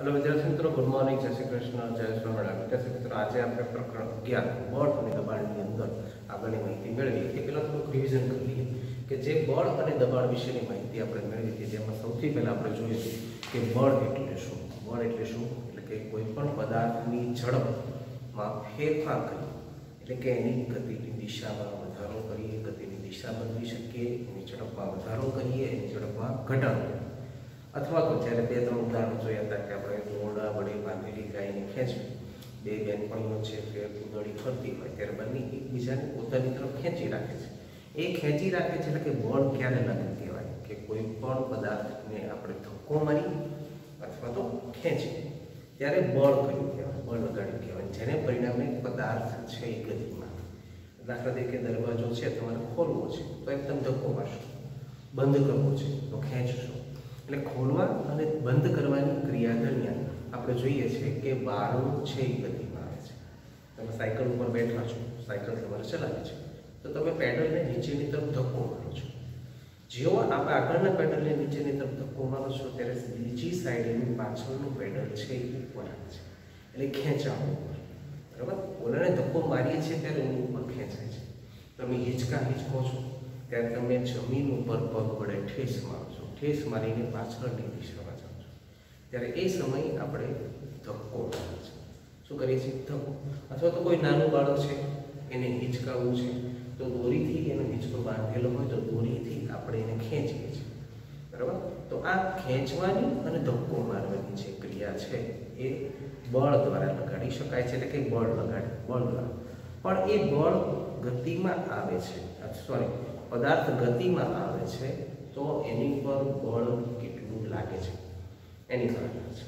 Hello विद्यार्थी मित्रों, good morning, जय श्री कृष्ण, जय स्वामिनारायण। विद्यार्थी मित्रों, आज આપણે પ્રકરણ 11 બળ અને દબાણની અંદર આગળની માહિતી મેળવી એ પહેલા થોડું રિવિઝન કરી લઈએ કે જે બળ અને દબાણ વિશેની માહિતી આપણે મેળવી હતી તેમાં સૌથી પહેલા આપણે જોઈએ કે બળ એટલે શું. બળ એટલે શું? એટલે કે કોઈ પણ પદાર્થની ઝડપમાં ફેરફાર કરી, એટલે કે એની ગતિની દિશામાં વધારો કરીએ, ગતિની દિશા બદલી શકીએ, એની ઝડપમાં વધારો કરીએ, એની ઝડપમાં ઘટાડો કરીએ. અથવા તો જ્યારે બે ત્રણ ઉદાહરણ જોયા હતા કે આપણે દોરડા વડે બાંધેલી ગાયને ખેંચવી, બે બેનપણીઓ છે કે કૂદડી ફરતી હોય ત્યારે બંને એકબીજાને પોતાની તરફ ખેંચી રાખે છે. એ ખેંચી રાખે છે એટલે કે બળ ક્યારે લાગે કહેવાય કે કોઈ પણ પદાર્થને આપણે ધક્કો મારી અથવા તો ખેંચી ત્યારે બળ કયું કહેવાય, બળ લગાડ્યું કહેવાય, જેને પરિણામે પદાર્થ છે એ ગતિમાં. દાખલા તરીકે દરવાજો છે તમારે ખોલવો છે તો એકદમ ધક્કો મારશો, બંધ કરવો છે તો ખેંચશો. એટલે ખોલવા અને બંધ કરવાની ક્રિયા દરમિયાન આપણે જોઈએ છીએ કે બારણું છે એ ગતિમાં આવે છે. તમે સાયકલ ઉપર બેઠા છો, સાયકલ તમારે ચલાવી છે તો તમે પેડલને નીચેની તરફ ધક્કો મારો છો. જેવો આપણે આગળના પેડલને નીચેની તરફ ધક્કો મારો છો ત્યારે બીજી સાઈડનું પાછળનું પેડલ છે એ ઉપર આવે છે, એટલે ખેંચાવો ઉપર. બરાબર? ઓલાને ધક્કો મારીએ છીએ ત્યારે એની ઉપર ખેંચાય છે. તમે હિંચકો છો ત્યારે તમે જમીન ઉપર પગ વડે ઠેસ મારો છો, ઠેસ મારીને પાછળની દિશામાં જાઓ છો ત્યારે એ સમયે આપણે ધક્કો મારીએ છીએ. શું કરીએ છીએ? ધક્કો. અથવા તો કોઈ નાનું બાળક છે એને હિંચકાવવું છે તો દોરીથી એનો હિંચકો બાંધેલો હોય તો દોરીથી આપણે એને ખેંચીએ છીએ. બરાબર? તો આ ખેંચવાની અને ધક્કો મારવાની જે ક્રિયા છે એ બળ દ્વારા લગાડી શકાય છે, એટલે કે બળ દ્વારા. પણ એ બળ ગતિમાં આવે છે, સોરી પદાર્થ ગતિમાં આવે છે તો એની પર બળ કેટલું લાગે છે એની પર લાગે છે.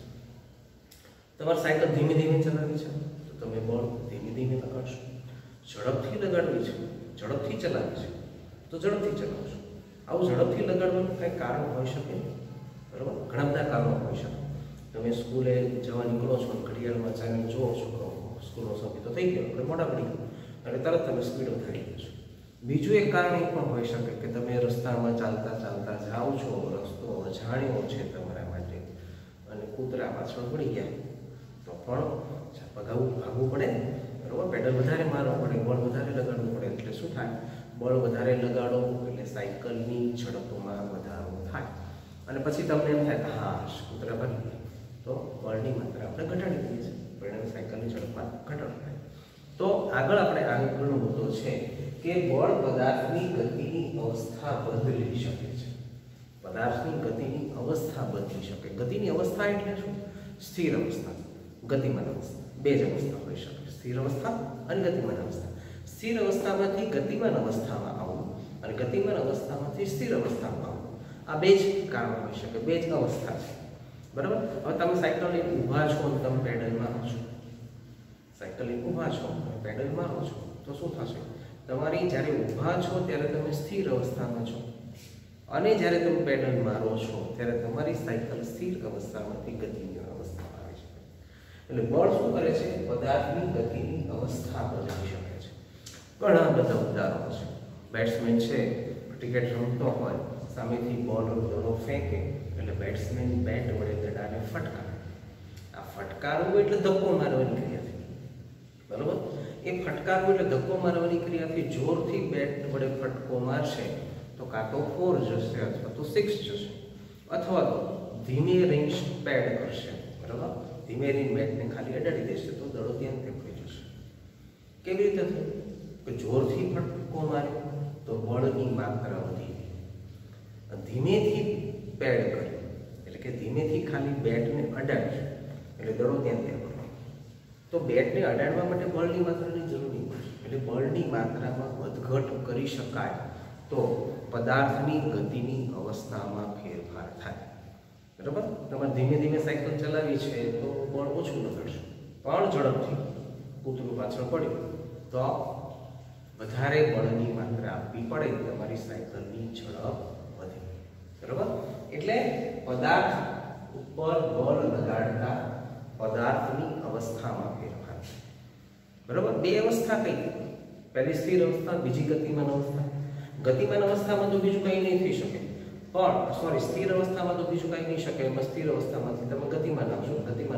તમારે સાયકલ ધીમે ધીમે ચલાવવી છે તો તમે બળ ધીમે ધીમે લગાડશો. ઝડપથી લગાડવી છે, ઝડપથી ચલાવવી છે તો ઝડપથી ચલાવશો. આવું ઝડપથી લગાડવાનું કંઈ કારણ હોઈ શકે, બરાબર? ઘણા બધા કારણો હોઈ શકે. તમે સ્કૂલે જવા નીકળો છો, ઘડિયાળમાં ચાલીને જુઓ છો કે સ્કૂલનો સમય તો થઈ ગયો, આપણે મોડા પડી ગયું અને તરત તમે સ્પીડ વધારી દો છો. બીજું એક કારણ એ પણ હોઈ શકે કે તમે રસ્તામાં ચાલતા ચાલતા જાઓ છો, રસ્તો અજાણ્યો છે તમારા માટે અને કૂતરા પાછળ પડી ગયા તો પણ ભાગવું પડે, બરાબર? પેડલ વધારે મારવું પડે, બળ વધારે લગાડવું પડે. એટલે શું થાય? બળ વધારે લગાડો એટલે સાયકલની ઝડપમાં વધારો થાય અને પછી તમને એમ થાય કે હા કૂતરા ભાગી ગયા તો બળની માત્રા આપણે ઘટાડી દઈએ છીએ, પરિણામે સાયકલની ઝડપમાં ઘટાડો થાય. તો આગળનો મુદ્દો છે કે બળ પદાર્થની ગતિની અવસ્થા બદલી શકે છે. પદાર્થની ગતિની અવસ્થા બદલી શકે. ગતિની અવસ્થા એટલે શું? સ્થિર અવસ્થા, ગતિમાન અવસ્થા, બે જ અવસ્થા હોઈ શકે, સ્થિર અવસ્થા અને ગતિમાન અવસ્થા. સ્થિર અવસ્થામાંથી ગતિમાન અવસ્થામાં આવવું અને ગતિમાન અવસ્થામાંથી સ્થિર અવસ્થામાં આવવું, આ બે જ કારણ હોઈ શકે, બે જ અવસ્થા છે. બરાબર? હવે તમે સાયકલ લઈને ઊભા છો અને તમે પેડલ મારો છો, સાયકલ લઈને ઊભા છો અને પેડલ મારો છો તો શું થશે? તમારી જ્યારે ઊભા છો ત્યારે તમે સ્થિર અવસ્થામાં છો અને જ્યારે તમે પેડલ મારો છો ત્યારે તમારી સાયકલ સ્થિર અવસ્થામાંથી ગતિની અવસ્થામાં આવી છે. એટલે બળ શું કરે છે? પદાર્થની ગતિની અવસ્થા બદલી શકે છે. ઘણા બધા ઉદાહરણો છે. બેટ્સમેન છે, ક્રિકેટ રમતો હોય, સામેથી બોલર દડો ફેંકે એટલે બેટ્સમેન બેટ વડે દડાને ફટકારે. આ ફટકારવું એટલે ધક્કો મારવાની ક્રિયા થઈ, બરાબર? એ ફટકારવું એટલે ધક્કો મારવાની ક્રિયાથી જોરથી બેટ વડે ફટકો મારશે તો કાં તો 4 જશે અથવા તો 6 જશે, અથવા તો ધીમે રેન્જ પેડ કરશે, બરાબર? ધીમે રેન્જ બેટને ખાલી અડાડી દેશે તો દડો ત્યાં પડી જશે. કેવી રીતે થયું? કે જોરથી ફટકો માર્યો તો બળની માત્રા વધી ગઈ. ધીમેથી પેડ કર્યો એટલે કે ધીમેથી ખાલી બેટને અડાડ્યું એટલે દડો ત્યાં પડ્યો. તો બેટને અડાડવા માટે બળની માત્રાની જરૂર નહીં પડે. એટલે બળની માત્રામાં વધઘટ કરી શકાય તો પદાર્થની ગતિની અવસ્થામાં ફેરફાર થાય. બરાબર? તમારે ધીમે ધીમે સાયકલ ચલાવી છે તો બળ ઓછું લગાડશો, પણ ઝડપથી કૂતરું પાછળ પડ્યું તો વધારે બળની માત્રા આપવી પડે, તમારી સાયકલની ઝડપ વધે. બરાબર? એટલે પદાર્થ ઉપર બળ લગાડતા પદાર્થની અવસ્થામાં ફેરફાર. બરાબર? બે અવસ્થા કઈ? પહેલી સ્થિર અવસ્થા, બીજી ગતિમાન અવસ્થા. ગતિમાન અવસ્થામાં તો બીજું કંઈ નહીં થઈ શકે, પણ સોરી સ્થિર અવસ્થામાં તો બીજું કંઈ નહીં શકે, એમાં સ્થિર અવસ્થામાંથી તમે ગતિમાન આવશો, ગતિમાન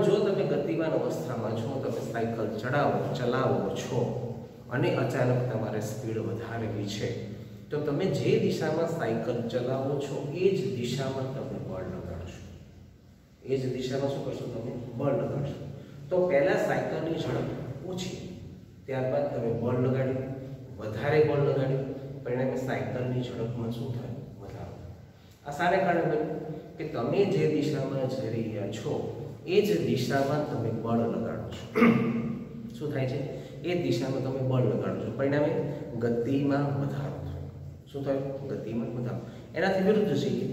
પણ જો તમે ગતિમાન અવસ્થામાં છો, તમે સાયકલ ચલાવો છો અને અચાનક તમારે સ્પીડ વધારવી છે, તો તમે જે દિશામાં સાયકલ ચલાવો છો એ જ દિશામાં તમે બળ લગાડશો. એ જ દિશામાં શું કરશો? તમે બળ લગાડશો. તો પહેલા સાયકલની ઝડપ ઓછી, ત્યારબાદ તમે બળ લગાડ્યું, વધારે બળ લગાડ્યું, પરિણામે સાયકલની ઝડપમાં શું થાય? વધારો. આ શાને કારણે બન્યું? કે તમે જે દિશામાં જઈ રહ્યા છો એ જ દિશામાં તમે બળ લગાડો છો. શું થાય છે? એ દિશામાં તમે બળ લગાડો છો, પરિણામે ગતિમાં વધારો થાય. શું થયું? ગતિમાં વધારો. એનાથી વિરુદ્ધ છીએ.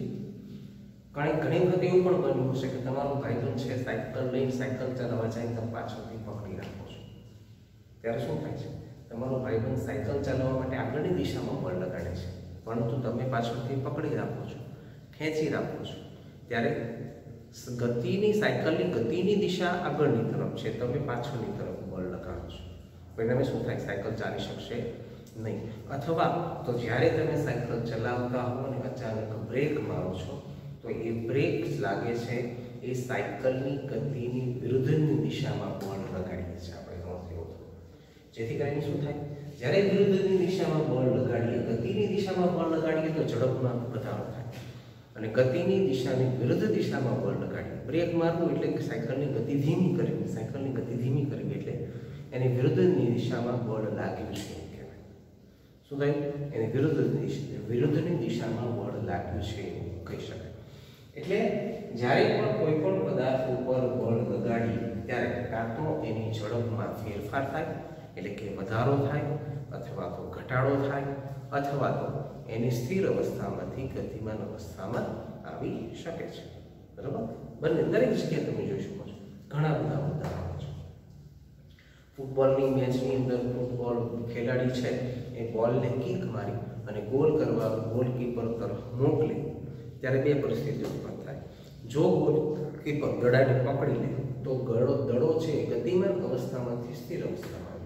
ઘણી વખત એવું પણ બન્યું હશે કે તમારો ભાઈબંધ છે સાયકલ લઈને સાયકલ ચલાવવા જાય, તમે પાછળથી પકડી રાખો છો. ત્યારે શું થાય છે? તમારો ભાઈબંધ સાયકલ ચલાવવા માટે આગળની દિશામાં બળ લગાડે છે, પરંતુ તમે પાછળથી પકડી રાખો છો, ખેંચી રાખો છો. ત્યારે સાયકલની ગતિની દિશા આગળની તરફ છે, તમે પાછળની તરફ બળ લગાડો છો. પરિણામે શું થાય? સાયકલ ચાલી શકશે નહીં. અથવા તો જ્યારે તમે સાયકલ ચલાવતા હો અને અચાનક બ્રેક મારો છો, તો એ બ્રેક લાગે છે એ સાયકલની ગતિની વિરુદ્ધની દિશામાં બળ લગાડીએ છીએ આપણે. જેથી કરીને શું થાય? જ્યારે વિરુદ્ધની દિશામાં બળ લગાડીએ, ગતિની દિશામાં બળ લગાડીએ તો ઝડપમાં વધારો થાય, અને ગતિની દિશાની વિરુદ્ધ દિશામાં બળ લગાડીએ, બ્રેક મારવું એટલે કે સાયકલની ગતિ ધીમી કરવી. સાયકલની ગતિ ધીમી કરવી એટલે એની વિરુદ્ધની દિશામાં બળ લાગ્યું છે એમ કહેવાય. શું થયું? એની વિરુદ્ધની દિશામાં બળ લાગ્યું છે એવું કહી શકાય. એટલે જ્યારે પણ કોઈ પણ પદાર્થ ઉપર બળ લગાડીએ ત્યારે કાં તો એની ઝડપમાં ફેરફાર થાય, એટલે કે વધારો થાય, અથવા તો ઘટાડો થાય, અથવા તો એની સ્થિર અવસ્થામાંથી ગતિમાન અવસ્થામાં આવી શકે છે. બરાબર? બંને દરેક જગ્યાએ તમે જોઈ શકો છો. ઘણા બધા ઉદાહરણો છે. ફૂટબોલની મેચની અંદર ફૂટબોલ ખેલાડી છે એ બોલને કિક મારી અને ગોલ કરવા ગોલકીપર તરફ મોકલે, ત્યારે બે પરિસ્થિતિ ઉત્પન્ન થાય. જો ગોલકીપર દડાને પકડી લે તો દડો છે ગતિમાન અવસ્થામાંથી સ્થિર અવસ્થામાં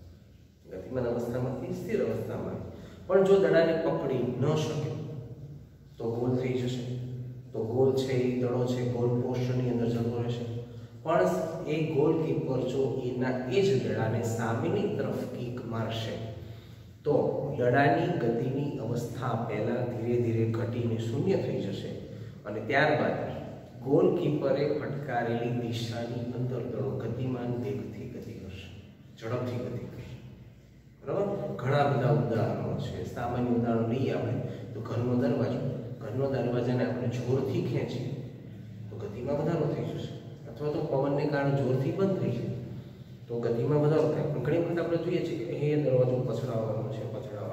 પણ જો દડાને પકડી ન શકે તો ગોલ થઈ જશે. તો ગોલ છે એ દડો છે ગોલ પોસ્ટની અંદર જતો રહેશે. પણ એ ગોલકીપર જો એના એ જ દડાને સામેની તરફ કિક મારશે તો દડાની ગતિની અવસ્થા પહેલા ધીરે ધીરે ઘટીને શૂન્ય થઈ જશે, અને ત્યારબાદ ગોલકીપરે ફટકારેલી દિશાની અંદર દડો ગતિમાન વેગથી ગતિ કરશે, ઝડપથી ગતિ કરશે. બરાબર? ઘણા બધા ઉદાહરણો છે. સામાન્ય ઉદાહરણ લઈએ આપણે તો ઘરનો દરવાજાને આપણે જોરથી ખેંચીએ તો ગતિમાં વધારો થઈ જશે, અથવા તો પવનને કારણે જોરથી બંધ થઈ જાય તો ગતિમાં વધારો થાય. પણ ઘણી વખત આપણે જોઈએ છીએ કે એ દરવાજો અથડાવવાનો છે,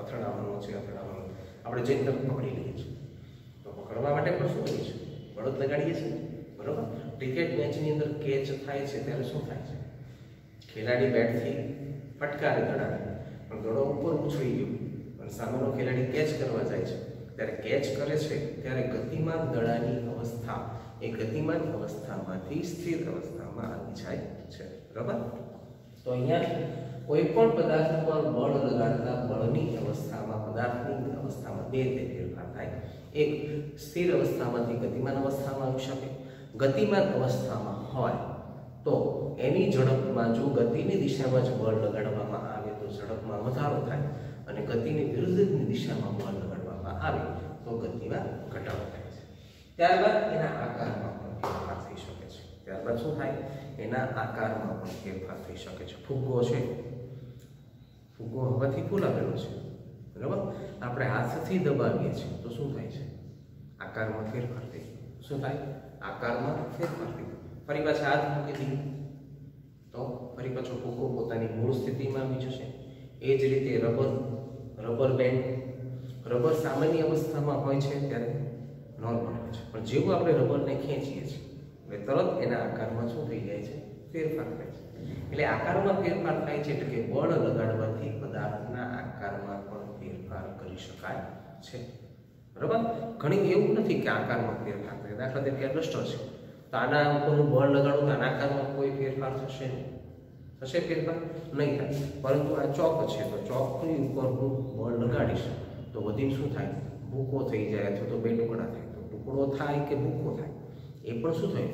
આપણે જે તરફ પકડી લઈએ છીએ. તો પકડવા માટે પણ શું કરીએ છીએ? બળદ લગાડીએ છીએ. બરાબર? ક્રિકેટ મેચની અંદર કેચ થાય છે ત્યારે શું થાય છે? ખેલાડી બેટથી ફટકારે દડાને, પણ દડો ઉપર ઉછળી ગયો અને સામેનો ખેલાડી કેચ કરવા જાય છે, ત્યારે કેચ કરે છે ત્યારે ગતિમાન દડાની અવસ્થા એ ગતિમાન અવસ્થામાંથી સ્થિર અવસ્થામાં આવી જાય છે. બરાબર? તો અહીંયા કોઈ પણ પદાર્થ પર બળ લગાડતા બળની અવસ્થામાં પદાર્થની અવસ્થામાં બે રીતે ફેરફાર થાય. એક, સ્થિર અવસ્થામાંથી ગતિમાન અવસ્થામાં આવી શકે. ગતિમાન અવસ્થામાં હોય તો એની ઝડપમાં જો ગતિની દિશામાં જ બળ લગાડવામાં આવે તો ઝડપમાં વધારો થાય, અને ગતિની વિરુદ્ધની દિશામાં બળ લગાડવામાં આવે તો ગતિમાં ઘટાડો થાય છે. ત્યારબાદ એના આકારમાં પણ ફેરફાર થઈ શકે છે. ત્યારબાદ શું થાય? એના આકારમાં પણ ફેરફાર થઈ શકે છે. ફુગ્ગો છે, ફુગ્ગો હવાથી ફૂલાવેલો છે. બરાબર? આપણે હાથથી દબાવીએ છીએ તો શું થાય છે? આકારમાં ફેરફાર થઈ. શું થાય? આકારમાં ફેરફાર થઈ. ફરી પાછા હાથ મૂકી દઈએ તો ફરી પાછો ફુગ્ગો પોતાની મૂળ સ્થિતિમાં આવી જશે. એ જ રીતે રબર બેન્ડ, રબર સામાન્ય અવસ્થામાં હોય છે ત્યારે નોર્મલ હોય છે, પણ જેવું આપણે રબરને ખેંચીએ છીએ એટલે તરત એના આકારમાં શું થઈ જાય છે? ફેરફાર થાય છે. એટલે આકારમાં ફેરફાર થાય છે એટલે કે બળ લગાડવાથી પદાર્થના આકારમાં પણ ફેરફાર કરી શકાય છે. બરાબર? ઘણી એવું નથી કે આકારમાં ફેરફાર થાય. દાખલા તરીકે ડસ્ટર છે તો આના ઉપર હું બળ લગાડું તો આના આકારમાં કોઈ ફેરફાર થશે નહીં. થશે ફેરફાર? નહીં થાય. પરંતુ આ ચોક છે તો ચોકની ઉપર હું બળ લગાડીશ તો વધીને શું થાય? ભૂકો થઈ જાય, અથવા તો બે ટુકડા થાય. તો ટુકડો થાય કે ભૂકો થાય એ પણ શું થયું?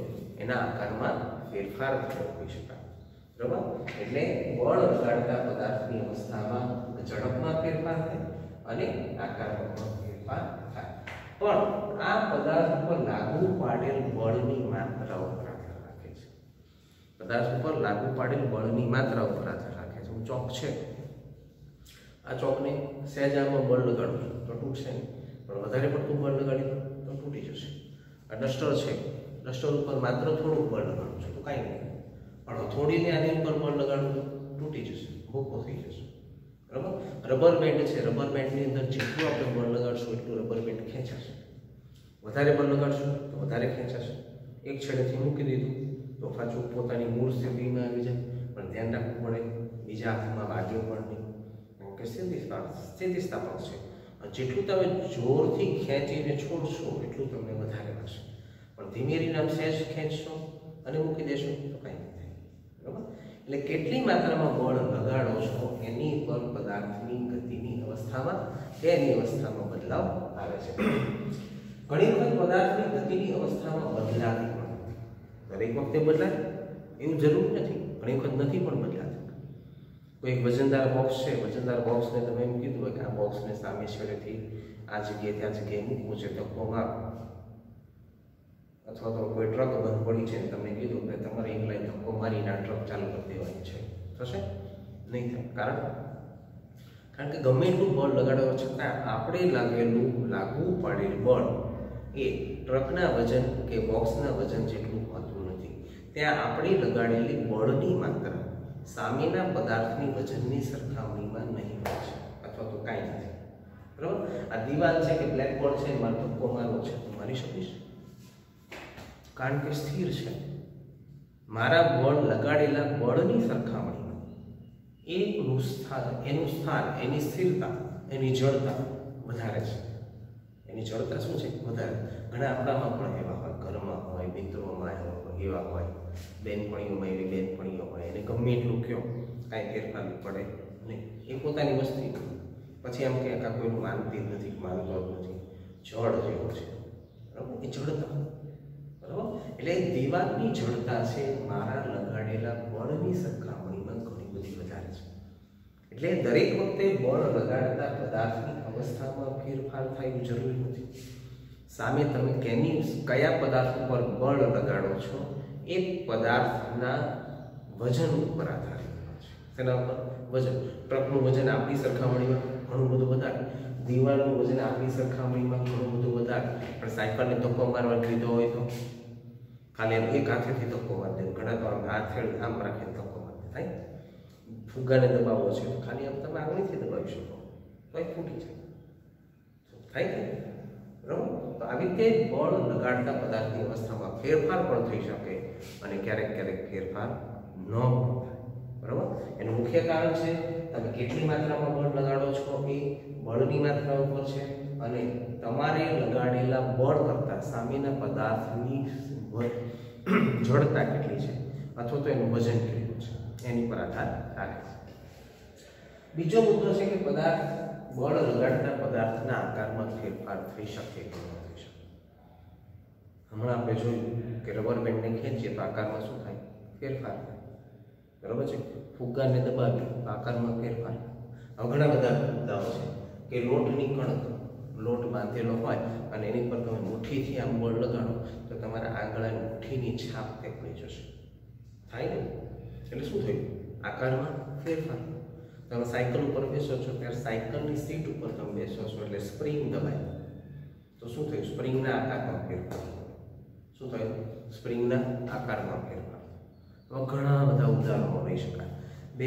એના આકારમાં ફેરફાર થયો હોઈ શકે। બરાબર, એટલે બળ લગાડતા પદાર્થની અવસ્થામાં ઝડપમાં ફેરફાર થાય અને આકારમાં પણ ફેરફાર થાય, પણ આ પદાર્થ પર લાગુ પાડેલ બળની માત્રા ઉપર આધાર રાખે છે। પદાર્થ ઉપર લાગુ પાડેલ બળની માત્રા ઉપર આધાર રાખે છે। ચોક છે, આ ચોકને સહેજ આમાં બળ લગાડવું તો તૂટશે નહીં, પણ વધારે પડતું બળ લગાડી તો તૂટી જશે। આ ડસ્ટર છે, ડસ્ટર ઉપર માત્ર થોડુંક બળ લગાડવું છે તો કાંઈ નહીં, પણ થોડીને આની ઉપર બળ લગાડવું તો તૂટી જશે, ભૂકો થઈ જશે। બરાબર, રબર બેન્ડ છે, રબર બેન્ડની અંદર જેટલું આપણે બળ લગાડશું એટલું રબર બેન્ડ ખેંચાશે, વધારે બળ લગાડશું તો વધારે ખેંચાશે। એક છેડેથી મૂકી દીધું તો પાછું પોતાની મૂળ સ્થિતિમાં આવી જાય, પણ ધ્યાન રાખવું પડે બીજા હાથમાં વાગ્યો પણ નહીં, કે સ્થિતિસ્થાપક છે। જેટલું તમે જોરથી ખેંચીને છોડશો એટલું તમને વધારે થશે, પણ ધીમે ધીમે આમ સહેજ ખેંચશો અને મૂકી દેશો તો કાંઈ નહીં થાય। બરાબર, એટલે કેટલી માત્રામાં બળ લગાડો છો એની પર પદાર્થની ગતિની અવસ્થામાં એની અવસ્થામાં બદલાવ આવે છે। ઘણી વખત પદાર્થની ગતિની અવસ્થામાં બદલાતી પણ દરેક વખતે બદલાય એવું જરૂર નથી, ઘણી વખત નથી પણ બદલાતી। કોઈ એક વજનદાર બોક્સ છે, વજનદાર બોક્સને તમે એમ કીધું હોય કે આ બોક્સને સામે છેડેથી આ જગ્યાએ ત્યાં જગ્યાએ મૂકવું છે, ધક્કો મારો, અથવા તો કોઈ ટ્રક બંધ પડી છે તમને કીધું કે તમારે એક લાઈન ધક્કો મારીને આ ટ્રક ચાલુ કરી દેવાની છે, થશે નહીં થાય। કારણ કે ગમે એટલું બળ લગાડવા છતાં આપણે લાગુ પાડેલ બળ એ ટ્રકના વજન કે બોક્સના વજન જેટલું હોતું નથી। ત્યાં આપણે લગાડેલી બળની માત્રા સામેના પદાર્થની વજનની સરખામણીમાં નહીં હોય છે, અથવા તો કાંઈ નથી। બરાબર, આ દિવાલ છે કે બ્લેકબોર્ડ છે, મારે ધક્કો મારવો છે તો મારી શકીશ, કારણ કે સ્થિર છે। મારા બળ લગાડેલા બળની સરખામણીમાં એનું સ્થાન, એની સ્થિરતા, એની જડતા વધારે છે। એની જડતા શું છે? વધારે। ઘણા આપણામાં પણ એવા હોય, ઘરમાં હોય, મિત્રોમાં એવા હોય, બેનપણીઓમાં એવી બેનપણીઓ હોય, એને ગમે એટલું કહો કાંઈ ફેરફાર પડે નહીં, એ પોતાની વસ્તી પછી એમ કે કાં કોઈનું માનતી જ નથી, માનતો જ નથી, જળ જેવો છે। બરાબર, એ જડતા। બરાબર, એટલે દિવાલની જડતા છે મારા લગાડેલા બળની સરખામણીમાં ઘણી બધી વધારે છે। એટલે દરેક વખતે બળ લગાડતા પદાર્થની અવસ્થામાં ફેરફાર થાય એવું જરૂરી નથી। સામે તમે કયા પદાર્થ ઉપર બળ લગાડો છો એ પદાર્થના વજન ઉપર આધારિત છે। તેના ઉપર વજન, ટ્રકનું વજન આપણી સરખામણીમાં ઘણું બધું વધારે, દિવાલનું વજન આપણી સરખામણીમાં ઘણું બધું વધારે, પણ સાયકલને ધક્કો મારવા લીધો હોય તો ખાલી એમ એક હાથેથી ધક્કો મારી દે, ઘણા તો આમ હાથ આમ રાખીને ધક્કો મારી થાય। ફુગ્ગાને દબાવવો છે તો ખાલી આમ તમે આંગળીથી દબાવી શકો તો એ ફૂટી જાય, થાય ને? બરાબર, તો આવી રીતે બળ લગાડતા પદાર્થની અવસ્થામાં ફેરફાર પણ થઈ શકે અને ક્યારેક ક્યારેક ફેરફાર ન પણ થાય। બરાબર, એનું મુખ્ય કારણ છે તમે કેટલી માત્રામાં બળ લગાડો છો એ બળની માત્રા ઉપર છે, અને તમારે લગાડેલા બળ કરતાં સામેના પદાર્થની જડતા કેટલી છે અથવા તો એનું વજન કેટલું છે એની પર આધાર રાખે છે। બીજો મુદ્દો છે કે પદાર્થ બળ લગાડતા પદાર્થના આકારમાં ફેરફાર થઈ શકે કે ન થઈ શકે। હમણાં આપણે જોયું કે રબર બેન્ડને ખેંચીએ તો આકારમાં શું થાય? ફેરફાર થાય। બરાબર છે, ફુગ્ગાને દબાવીએ તો આકારમાં ફેરફાર। હવે ઘણા બધા મુદ્દાઓ છે કે લોટની કણક, લોટ બાંધેલો હોય અને એની પર તમે મુઠ્ઠીથી આમ બળ લગાડો તો તમારા આંગળાની મુઠ્ઠીની છાપ પડી જશે, થાય ને? એટલે શું થયું? આકારમાં ફેરફાર। તમે સાયકલ ઉપર બેસો છો ત્યારે સાયકલની સીટ ઉપર તમે બેસો છો એટલે સ્પ્રિંગ દબાય તો શું થયું? સ્પ્રિંગના આકારમાં ફેરફાર। શું થયું? સ્પ્રિંગના આકારમાં ફેરફાર। તો ઘણા બધા ઉદાહરણો લઈ શકાય। બે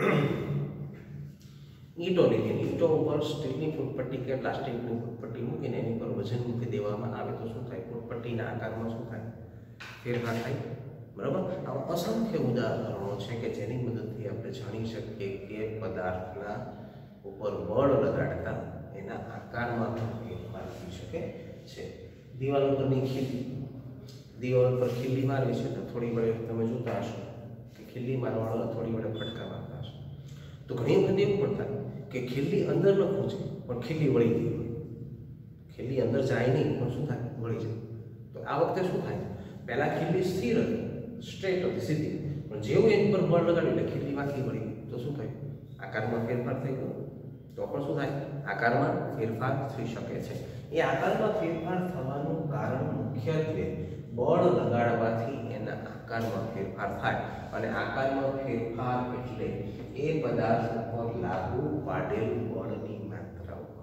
ઈંટો લીધી, ઈંટો ઉપર સ્ટીલની ફૂટપટ્ટી કે પ્લાસ્ટિકની ફૂટપટ્ટી મૂકીને એની પર વજન મૂકી દેવામાં આવે તો શું થાય? ફૂટપટ્ટીના આકારમાં શું થાય? ફેરફાર થાય। બરાબર, આવા અસંખ્ય ઉદાહરણો છે કે જેની મદદથી આપણે જાણી શકીએ કે પદાર્થના ઉપર બળ લગાડતા એના આકારમાં ફેરફાર થઈ શકે છે। દિવાલ ઉપરની ખીલી, દિવાલ પર ખીલી મારી છે તો થોડી વડે તમે જોતા હશો કે ખીલી મારવાળો થોડી વડે ફટકા મારતા હશો, તો ઘણી વખત એવું પણ થાય કે ખીલી અંદર ન પહોંચે પણ ખીલી વળી ગઈ હોય, ખીલી અંદર જાય નહીં પણ શું થાય? વળી જાય। તો આ વખતે શું થાય? પહેલા ખીલી સ્થિર હતી, સ્ટ્રેટ હતી, સીધી, પણ જેવું એની પર બળ લગાડ્યું એટલે ખીલી વાંકી પડી ગઈ. તો શું થયું? આકારમાં ફેરફાર થઈ ગયો. તો પણ શું થાય? આકારમાં ફેરફાર થઈ શકે છે. એ આકારમાં ફેરફાર થવાનું કારણ મુખ્યત્વે બળ લગાડવાથી એના આકારમાં ફેરફાર થાય. અને આકારમાં ફેરફાર એટલે એ પદાર્થ ઉપર લાગુ પાડેલ બળની માત્રા ઉપર.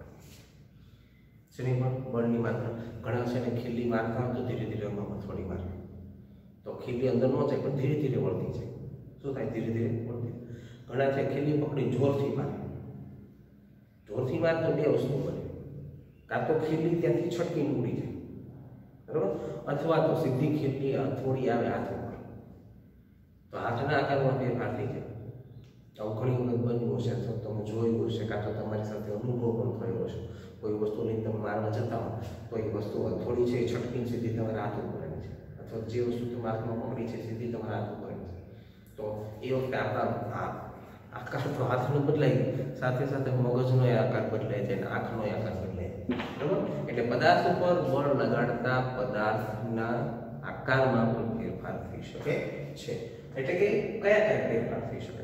શેની પર? બળની માત્રા. ઘણા છે ને ખીલી મારતા હોય તો ધીરે ધીરે થોડી મારે, તો ખીલી અંદર ન જાય પણ ધીરે ધીરે વળતી જાય. શું થાય? ધીરે ધીરે વળતી. ઘણા છે ખીલી પકડી જોરથી મારે. જોરથી મારે તો બે વસ્તુ બને, કાં તો ખીલી ત્યાંથી છટકીને ઉડી જાય, બરાબર, અથવા તો સીધી ખીલી થોડી આવે હાથ ઉપર, તો હાથના આકારમાં ફેરફાર થઈ જાય. આવું ઘણી વખત બન્યું હશે, અથવા તમે જોયું હશે, કાં તો તમારી સાથે અનુભવ પણ થયો હશે. કોઈ વસ્તુ લઈને તમે મારવા જતા હો તો એ વસ્તુ થોડી છે છટકીને સીધી તમારા હાથ ઉપર આવી છે, અથવા જે વસ્તુ તમે હાથમાં પકડી છે સીધી તમારા હાથ ઉપર આવી છે. તો એ વખતે આપણા આકાર તો હાથનો બદલાય, સાથે સાથે મગજનો આકાર બદલાય છે અને આંખનો આકાર બદલાય છે, બરાબર. એટલે પદાર્થ ઉપર બળ લગાડતા પદાર્થના આકારમાં પણ ફેરફાર થઈ શકે છે. એટલે કે કયા કયા ફેરફાર થઈ શકે?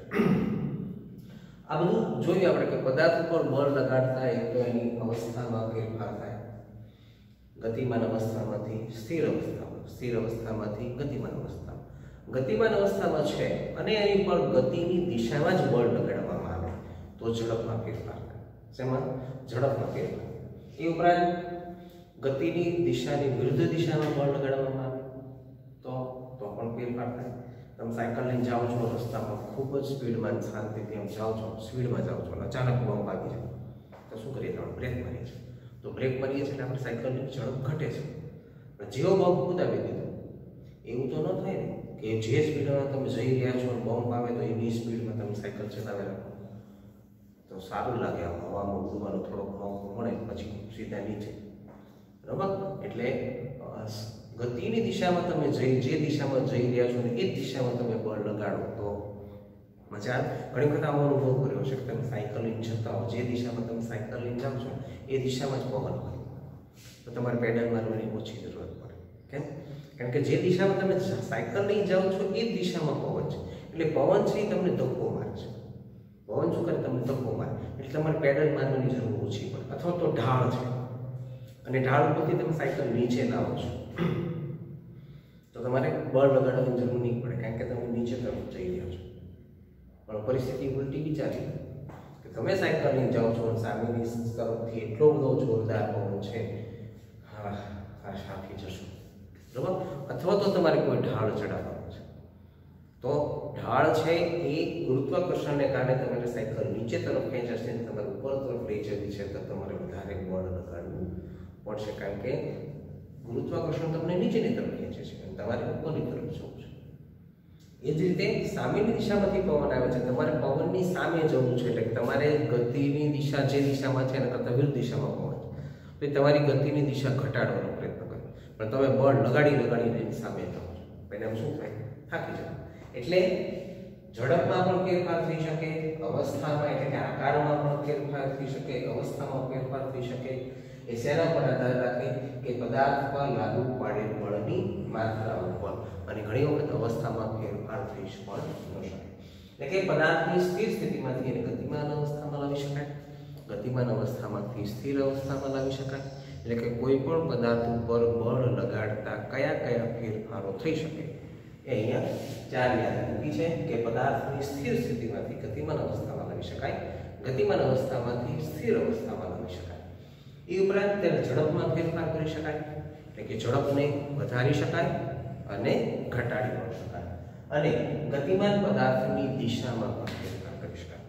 આ બધું જોઈએ આપણે કે પદાર્થ ઉપર બળ લગાડતા એક તો એની અવસ્થામાં ફેરફાર થાય, ગતિમાન અવસ્થામાંથી સ્થિર અવસ્થામાં, સ્થિર અવસ્થામાંથી ગતિમાન અવસ્થામાં. ગતિમાન અવસ્થામાં છે અને એની પર ગતિની દિશામાં જ બળ લગાડવામાં આવે તો ઝડપમાં ફેરફાર થાય. શેમાં? ઝડપમાં ફેરફાર. એ ઉપરાંત ગતિની દિશાની વિરુદ્ધ દિશામાં બળ લગાડવામાં આવે તો પણ ફેરફાર થાય. તમે સાયકલ લઈને જાઓ છો, રસ્તામાં ખૂબ જ સ્પીડમાં શાંતિથી આમ જાઓ છો, સ્પીડમાં જાઓ છો, અચાનક બમ્પ આવી જાય તો શું કરીએ? આપણે બ્રેક મારીએ છીએ. તો બ્રેક મારીએ છીએ એટલે આપણે સાયકલની ઝડપ ઘટે છે. પણ જેવો બમ્પ કુદાવી દીધો, એવું તો ન થાય ને કે જે સ્પીડમાં તમે જઈ રહ્યા છો અને બમ્પ આવે તો એની સ્પીડમાં તમે સાયકલ ચલાવી રાખો તો સારું લાગે, આમ હવામાં ઉડવાનો થોડોક મોકો મળે, પછી સીધા નીચે, બરાબર. એટલે ગતિની દિશામાં તમે જે દિશામાં જઈ રહ્યા છો ને એ જ દિશામાં તમે બળ લગાડો તો મજા આવે. ઘણી વખત આવો અનુભવ કર્યો છે કે તમે સાયકલ લઈને જતા હો, જે દિશામાં તમે સાયકલ લઈને જાઓ છો એ દિશામાં જ પવન હોય તો તમારે પેડલ મારવાની ઓછી જરૂરત પડે. કેમ? કારણ કે જે દિશામાં તમે સાયકલ લઈને જાઓ છો એ જ દિશામાં પવન છે, એટલે પવન છે એ તમને ધક્કો મારે છે. પવન શું કરે? તમને ધક્કો મારે એટલે તમારે પેડલ મારવાની જરૂર ઓછી પડે. અથવા તો ઢાળ છે અને ઢાળ ઉપરથી તમે સાયકલ નીચે લાવો છો તો તમારે બળ લગાડવાની જરૂર નહીં પડે, કારણ કે તમે નીચે તરફ જઈ રહ્યા છો. પણ પરિસ્થિતિ ઉલટી વિચારી કે તમે સાયકલ લઈને જાઓ છો અને સામેની તરફથી એટલો બધો જોરદાર પવન છે, હા શાથી જશો, બરાબર. અથવા તો તમારે કોઈ ઢાળ ચડાવવાનો છે તો ઢાળ છે એ ગુરુત્વાકર્ષણને કારણે તમારે સાયકલ નીચે તરફ ખેંચાશે અને તમારે ઉપર તરફ લઈ જવી છે તો તમારે વધારે બળ લગાડવું પડશે, કારણ કે ગુરુત્વાકર્ષણ તમને નીચેની તરફ ખેંચે છે અને તમારે ઉપરની તરફ જવું છે. એ જ રીતે સામેની દિશામાંથી પવન આવે છે, તમારે પવનની સામે જવું છે, એટલે તમારે ગતિની દિશા જે દિશામાં છે એના કરતાં વિરુદ્ધ દિશામાં પવન છે તો તમારી ગતિની દિશા ઘટાડવાનો પ્રયત્ન કરો, પણ તમે બળ લગાડીને એની સામે જાઓ છો, એને શું થાય? થાકી જાઓ. એટલે ઝડપમાં પણ ફેરફાર થઈ શકે, અવસ્થામાં એટલે કે આકારમાં પણ ફેરફાર થઈ શકે, અવસ્થામાં ફેરફાર થઈ શકે. એ શેના પર આધાર રાખે? કે પદાર્થ પર લાગુ પાડેલ બળની માત્રા ઉપર. અને ઘણી વખત અવસ્થામાં ફેરફાર થઈ પણ ન શકે. એટલે કે પદાર્થની સ્થિર સ્થિતિમાંથી એને ગતિમાન અવસ્થામાં લાવી શકાય, ગતિમાન અવસ્થામાંથી સ્થિર અવસ્થામાં લાવી શકાય. એટલે કે કોઈ પણ પદાર્થ ઉપર બળ લગાડતા કયા કયા ફેરફારો થઈ શકે એ અહીંયા ચાર યાદ મૂકી છે કે પદાર્થની સ્થિર સ્થિતિમાંથી ગતિમાન અવસ્થામાં લાવી શકાય, ગતિમાન અવસ્થામાંથી સ્થિર અવસ્થામાં લાવી શકાય. એ ઉપરાંત તેને ઝડપમાં ફેરફાર કરી શકાય, એટલે કે ઝડપને વધારી શકાય અને ઘટાડી પણ શકાય. અને ગતિમાન પદાર્થની દિશામાં પણ ફેરફાર કરી શકાય.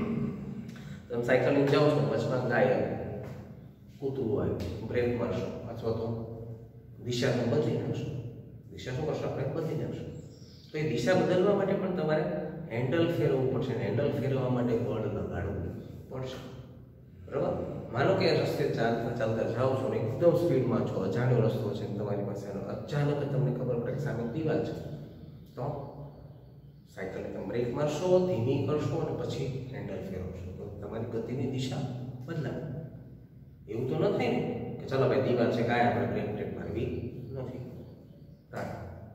તમે સાયકલ લઈને જાઓ છો, વચમાં ગાય આવે, કૂતરું આવે, બ્રેક મારશો અથવા તો દિશા તો બદલી નાખશો. દિશા શું કરશો? આપણે બદલી નાખશું. તો એ દિશા બદલવા માટે પણ તમારે હેન્ડલ ફેરવવું પડશે, હેન્ડલ ફેરવવા માટે બળ લગાડવું પડશે, બરાબર. માનો કે રસ્તે ચાલતા જાઓ છો ને એકદમ સ્પીડમાં છો, અજાણ્યો રસ્તો છે તમારી પાસે, અચાનક તમને ખબર પડે કે સામે દીવાલ છે તો સાયકલને તમે બ્રેક મારશો, ધીમી કરશો અને પછી હેન્ડલ ફેરવશો તો તમારી ગતિની દિશા બદલાય. એવું તો ન થાય ને કે ચાલો ભાઈ દીવાલ છે કાંઈ આપણે બ્રેક મારવી નથી.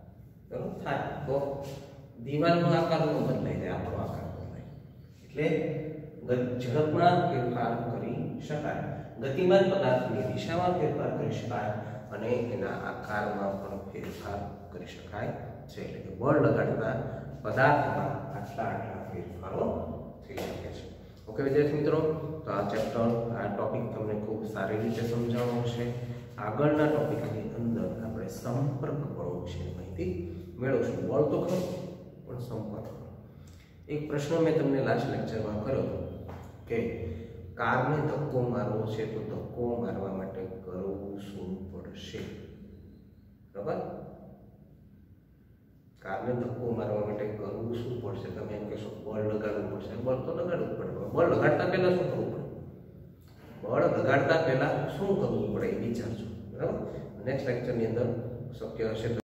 થાય તો દીવાલનો આકાર ન બદલાઈ જાય, આપણો આકાર બદલાય. એટલે ઝડપમાં ફેરફાર કરી શકાય, ગતિમાન પદાર્થની દિશામાં ફેરફાર કરી શકાય અને એના આકારમાં પણ ફેરફાર કરી શકાય છે. એટલે કે બળ લગાડતા પદાર્થમાં આટલા ફેરફારો થઈ શકે છે. ઓકે વિદ્યાર્થી મિત્રો, તો આ ચેપ્ટર આ ટોપિક તમને ખૂબ સારી રીતે સમજાવવાનો છે. આગળના ટોપિકની અંદર આપણે સંપર્ક બળો વિશેની માહિતી મેળવશું. બળ તો ખરું પણ સંપર્ક. એક પ્રશ્ન મેં તમને લાસ્ટ લેક્ચરમાં કર્યો હતો કે કારને ધક્કો મારવો છે તો ધક્કો મારવા માટે કરવું શું પડશે? બરાબર, કારને ધક્કો મારવા માટે કરવું શું પડશે? તમે એમ કહેશો બળ લગાડવું પડશે. બળ તો લગાડવું પડે. બળ લગાડતા પહેલા શું કરવું પડે? બળ લગાડતા પહેલા શું કરવું પડે એ વિચારજો. બરાબર, નેક્સ્ટ લેક્ચરની અંદર શક્ય હશે તો